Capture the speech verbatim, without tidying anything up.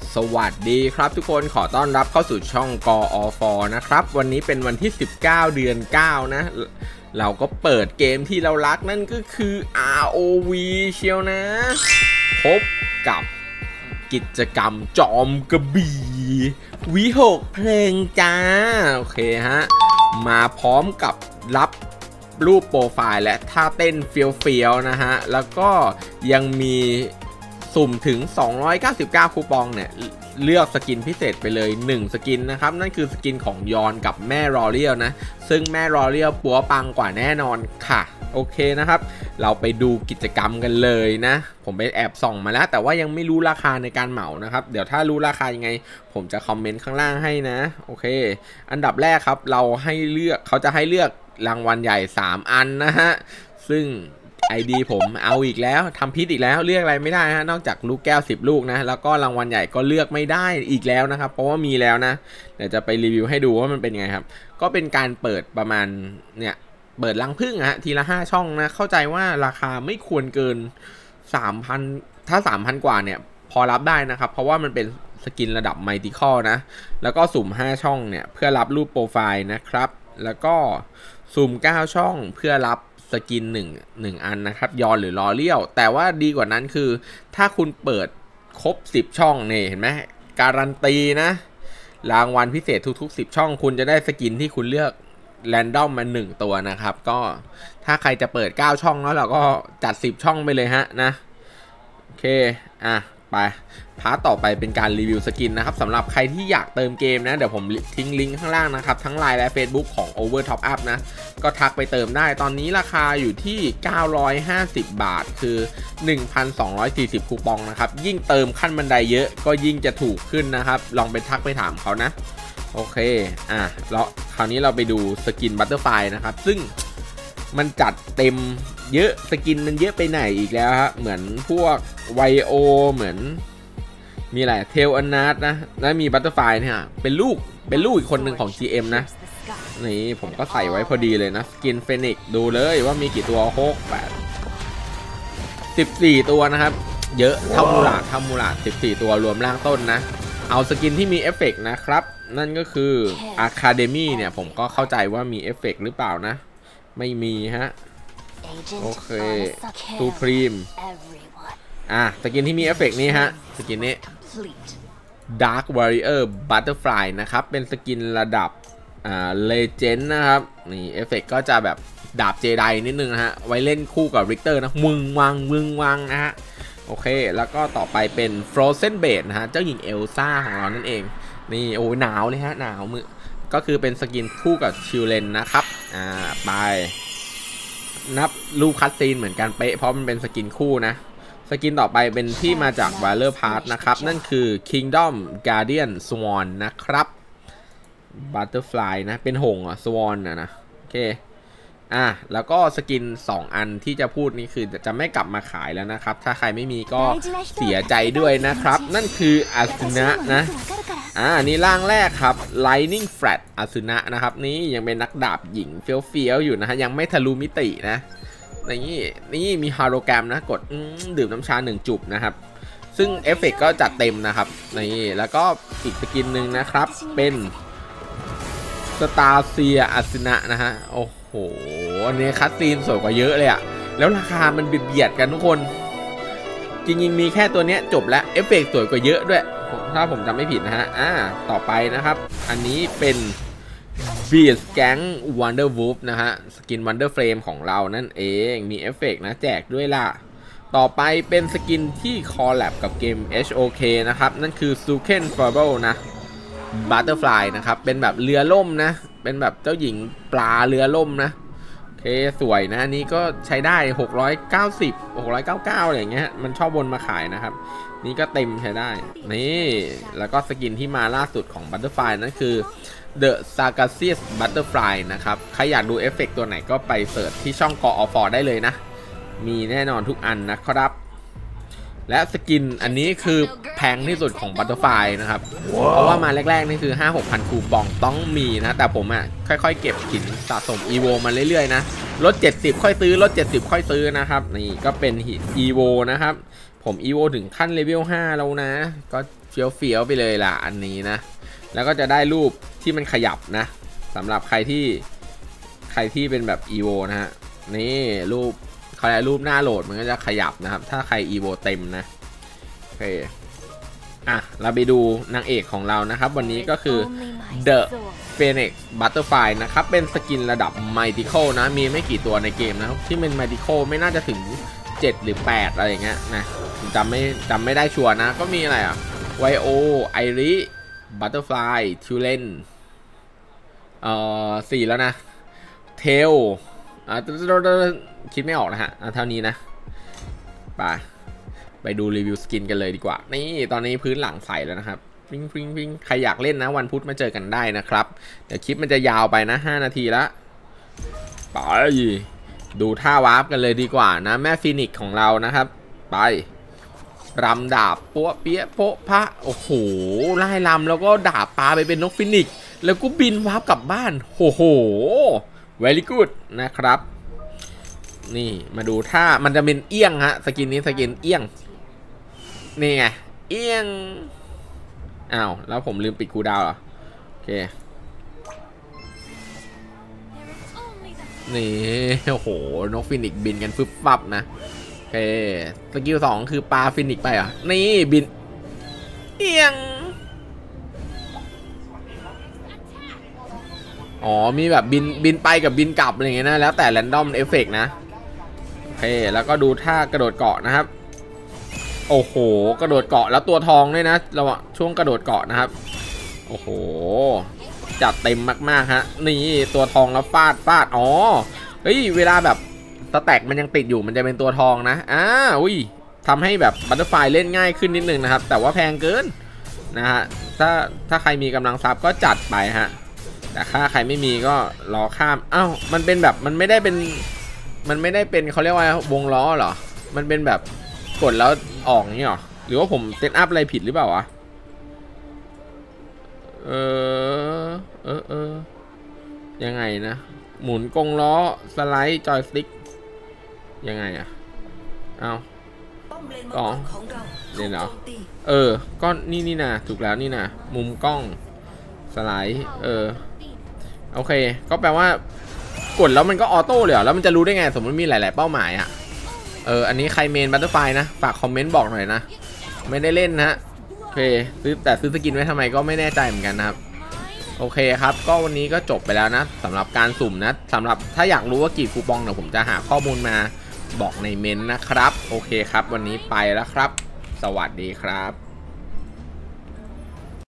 สวัสดีครับทุกคนขอต้อนรับเข้าสู่ช่องกอฟนะครับวันนี้เป็นวันที่สิบเก้าเดือนเก้านะเราก็เปิดเกมที่เรารักนั่นก็คือ อาร์ โอ วี เชียวนะพบกับกิจกรรมจอมกระบี่วิหกเพลงจ้าโอเคฮะมาพร้อมกับรับรูปโปรไฟล์และท่าเต้นเฟี้ยวๆนะฮะแล้วก็ยังมีสุ่มถึงสองร้อยเก้าสิบเก้าคูปองเนี่ยเลือกสกินพิเศษไปเลยหนึ่งสกินนะครับนั่นคือสกินของยอนกับแม่รอเรียลนะซึ่งแม่รอเรียลปัวปังกว่าแน่นอนค่ะโอเคนะครับเราไปดูกิจกรรมกันเลยนะผมไปแอบส่องมาแล้วแต่ว่ายังไม่รู้ราคาในการเหมานะครับเดี๋ยวถ้ารู้ราคายังไงผมจะคอมเมนต์ข้างล่างให้นะโอเคอันดับแรกครับเราให้เลือกเขาจะให้เลือกรางวัลใหญ่สามอันนะฮะซึ่งไอ ดี ผมเอาอีกแล้วทำพิษอีกแล้วเลือกอะไรไม่ได้ฮะนอกจากลูกแก้วสิบลูกนะแล้วก็รางวัลใหญ่ก็เลือกไม่ได้อีกแล้วนะครับเพราะว่ามีแล้วนะเดี๋ยวจะไปรีวิวให้ดูว่ามันเป็นไงครับก็เป็นการเปิดประมาณเนี่ยเปิดรังผึ้งฮะทีละห้าช่องนะเข้าใจว่าราคาไม่ควรเกิน สามพัน ถ้า สามพัน กว่าเนี่ยพอรับได้นะครับเพราะว่ามันเป็นสกินระดับไมติคอลนะแล้วก็สุ่มห้าช่องเนี่ยเพื่อรับรูปโปรไฟล์นะครับแล้วก็สุ่มเก้าช่องเพื่อรับสกินหนึ่ง หนึ่งอันนะครับยอนหรือลอเลียวแต่ว่าดีกว่านั้นคือถ้าคุณเปิดครบสิบช่องนี่เห็นไหมการันตีนะรางวัลพิเศษทุกๆสิบช่องคุณจะได้สกินที่คุณเลือกแรนดอมมาหนึ่งตัวนะครับก็ถ้าใครจะเปิดเก้าช่องแล้วเราก็จัดสิบช่องไปเลยฮะนะโอเคอ่ะไปพาร์ทต่อไปเป็นการรีวิวสกินนะครับสำหรับใครที่อยากเติมเกมนะเดี๋ยวผมทิ้งลิงก์ข้างล่างนะครับทั้ง ไลน์ และ Facebook ของ Over Top Up นะก็ทักไปเติมได้ตอนนี้ราคาอยู่ที่เก้าร้อยห้าสิบบาทคือ หนึ่งพันสองร้อยสี่สิบ คูปองนะครับยิ่งเติมขั้นบันไดเยอะก็ยิ่งจะถูกขึ้นนะครับลองไปทักไปถามเขานะโอเคอ่ะแล้วคราวนี้เราไปดูสกินบัตเตอร์ไฟนะครับซึ่งมันจัดเต็มเยอะสกินมันเยอะไปไหนอีกแล้วฮะเหมือนพวกไวโอเหมือนมีอะไรเทลอนาร์นะแล้วมีบัตเตอร์ไฟเนี่ยเป็นลูกเป็นลูกอีกคนหนึ่งของ จี เอ็ม นะนี่ผมก็ใส่ไว้พอดีเลยนะสกินเฟนิกซ์ดูเลยว่ามีกี่ตัวหก แปด สิบสี่ตัวนะครับเยอะเท่ามูลาดเท่ามูลาดสิบสี่ตัวรวมล่างต้นนะเอาสกินที่มีเอฟเฟกต์นะครับนั่นก็คือ Academy เนี่ยผมก็เข้าใจว่ามีเอฟเฟกต์หรือเปล่านะไม่มีฮะโอเคตูพรีมอ่ะสกินที่มีเอฟเฟกต์นี้ฮะสกินนี้ Dark Warrior Butterfly นะครับเป็นสกินระดับอ่า Legend นะครับนี่เอฟเฟกต์ก็จะแบบดาบเจไดนิดนึงนะฮะไว้เล่นคู่กับริกเตอร์นะมึงวังมึงวังนะฮะโอเคแล้วก็ต่อไปเป็น Frozen Blade นะฮะเจ้าหญิงเอลซ่าของเรานั่นเองนี่โอ้หนาวเลยฮะหนาวมือก็คือเป็นสกินคู่กับชิลเลนนะครับอ่าไปนับรูปคัตซีนเหมือนกันเป๊ะเพราะมันเป็นสกินคู่นะสกินต่อไปเป็นที่มาจาก Valor Pass นะครับนั่นคือ Kingdom Guardian Swan นะครับ Butterfly นะเป็นหงส์อ่ะ Swan อ่ะนะโอเคอ่ะแล้วก็สกินสองอันที่จะพูดนี้คือจะไม่กลับมาขายแล้วนะครับถ้าใครไม่มีก็เสียใจด้วยนะครับนั่นคืออาซึนะนะอ่านี่ร่างแรกครับ Lightning Flat อาซึนะนะครับนี่ยังเป็นนักดาบหญิงเฟี้ยวๆอยู่นะฮะยังไม่ทะลุมิตินะนี่นี่มีฮาโลแกรมนะกดดื่มน้ำชาหนึ่งจุบนะครับซึ่งเอฟเฟกต์ก็จัดเต็มนะครับนี่แล้วก็อีกสกินหนึ่งนะครับเป็นสตาร์เซียอาซึนะนะฮะโอ้โหอันนี้คัสซีนสวยกว่าเยอะเลยอะแล้วราคามันเบียดกันทุกคนจริงๆมีแค่ตัวเนี้ยจบแล้วเอฟเฟกต์สวยกว่าเยอะด้วยถ้าผมจำไม่ผิดนะฮะอ่าต่อไปนะครับอันนี้เป็น Beast Gang Wonder Wolf นะฮะสกิน Wonder Frame ของเรานั่นเองมีเอฟเฟกต์นะแจกด้วยล่ะต่อไปเป็นสกินที่คอลแลบกับเกม เอช โอ เค นะครับนั่นคือ Sunken Fable นะ Butterfly นะครับเป็นแบบเรือล่มนะเป็นแบบเจ้าหญิงปลาเรือล่มนะโอเคสวยนะนี่ก็ใช้ได้หกร้อยเก้าสิบ หกร้อยเก้าสิบเก้าอะไรอย่างเงี้ยมันชอบวนมาขายนะครับนี่ก็เต็มใช้ได้นี่แล้วก็สกินที่มาล่าสุดของ Butterfly นั่นคือ The Sargassius Butterfly นะครับใครอยากดูเอฟเฟกต์ตัวไหนก็ไปเสิร์ชที่ช่องกอฟได้เลยนะมีแน่นอนทุกอันนะครับและสกินอันนี้คือแพงที่สุดของ Butterfly นะครับ wow. เพราะว่ามาแรกๆนี่คือ ห้าหกพัน คูปองต้องมีนะแต่ผมอ่ะค่อยๆเก็บหินสะสม อี โว มาเรื่อยๆนะลดเจ็ดสิบค่อยซื้อลดเจ็ดสิบค่อยซื้อนะครับนี่ก็เป็นหิน อี โว นะครับผม อี โว ถึงขั้นเลเวลห้าแล้วนะก็เฟี้ยวเฟี้ยวไปเลยล่ะอันนี้นะแล้วก็จะได้รูปที่มันขยับนะสำหรับใครที่ใครที่เป็นแบบ อี โว นะฮะนี่รูปเขาเรียกรูปหน้าโหลดมันก็จะขยับนะครับถ้าใคร อี โว เต็มนะโอเคอ่ะเราไปดูนางเอกของเรานะครับวันนี้ก็คือ The Phoenix Butterfly นะครับเป็นสกินระดับ Mythical นะมีไม่กี่ตัวในเกมนะที่เป็น Mythical ไม่น่าจะถึงเจ็ดหรือแปดอะไรอย่างเงี้ยนะจำไม่จำไม่ได้ชัวร์นะก็มีอะไรอ่ะไวโอไอริบัตเตอร์ฟลายทิวเลนเอ่อสี่แล้วนะเทลอ่าคิดไม่ออกนะฮะเท่านี้นะไปไปดูรีวิวสกินกันเลยดีกว่านี่ตอนนี้พื้นหลังใสแล้วนะครับฟิงฟิงฟิงใครอยากเล่นนะวันพุธมาเจอกันได้นะครับเดี๋ยวคลิปมันจะยาวไปนะห้านาทีละไปดูท่าวาร์ปกันเลยดีกว่านะแม่ฟีนิกซ์ของเรานะครับไปรำดาบปัวเปี๊ยะโปะพระโอ้โหไล่รำแล้วก็ดาบปลาไปเป็นนกฟินิกซ์แล้วก็บินวาร์ปกลับบ้านโอ้โห very good นะครับนี่มาดูท่ามันจะเป็นเอี้ยงฮะสกินนี้สกินเอี้ยงนี่ไงเอี้ยงอ้าวแล้วผมลืมปิดคูลดาวน์เหรอโอเคนี่โอ้โหนกฟินิกซ์บินกันฟึบฟับนะโอเคสกิลสองคือปลาฟินิกซ์ไปอ่ะนี่บินเอียงอ๋อมีแบบบินบินไปกับบินกลับอะไรเงี้ยนะแล้วแต่แรนดอมเอฟเฟกต์นะโอเคแล้วก็ดูท่ากระโดดเกาะนะครับโอ้โหกระโดดเกาะแล้วตัวทองด้วยนะระหว่างช่วงกระโดดเกาะนะครับโอ้โหจัดเต็มมากๆฮะนี่ตัวทองแล้วฟาดฟาดอ๋อเฮ้ยเวลาแบบสแต็กมันยังติดอยู่มันจะเป็นตัวทองนะอ้าอุ้ยทำให้แบบบัตเตอร์ไฟเล่นง่ายขึ้นนิดนึงนะครับแต่ว่าแพงเกินนะฮะถ้าถ้าใครมีกำลังทรัพย์ก็จัดไปฮะแต่ถ้าใครไม่มีก็รอข้ามอ้าวมันเป็นแบบมันไม่ได้เป็นมันไม่ได้เป็นเขาเรียกว่าวงล้อเหรอมันเป็นแบบกดแล้วออกนี่หรอหรือว่าผมเซตอัพอะไรผิดหรือเปล่าวะเออเออเออยังไงนะหมุนกงล้อสไลด์จอยสติ๊กยังไงอะเอาอ๋อเดี๋ยวเหรอเออก็นี่นี่นะถูกแล้วนี่นะมุมกล้องสไลด์เออโอเคก็แปลว่ากดแล้วมันก็ออโต้เลยเหรอแล้วมันจะรู้ได้ไงสมมติมีหลายๆเป้าหมายอะเอออันนี้ใครเมนบัตเตอร์ไฟนะฝากคอมเมนต์บอกหน่อยนะไม่ได้เล่นนะโอเคซื้อแต่ซื้อสกินไว้ทำไมก็ไม่แน่ใจเหมือนกันนะครับโอเคครับก็วันนี้ก็จบไปแล้วนะสำหรับการสุ่มนะสำหรับถ้าอยากรู้ว่ากี่คูปองเดี๋ยวผมจะหาข้อมูลมาบอกในเมนต์นะครับโอเคครับวันนี้ไปแล้วครับสวัสดีครับ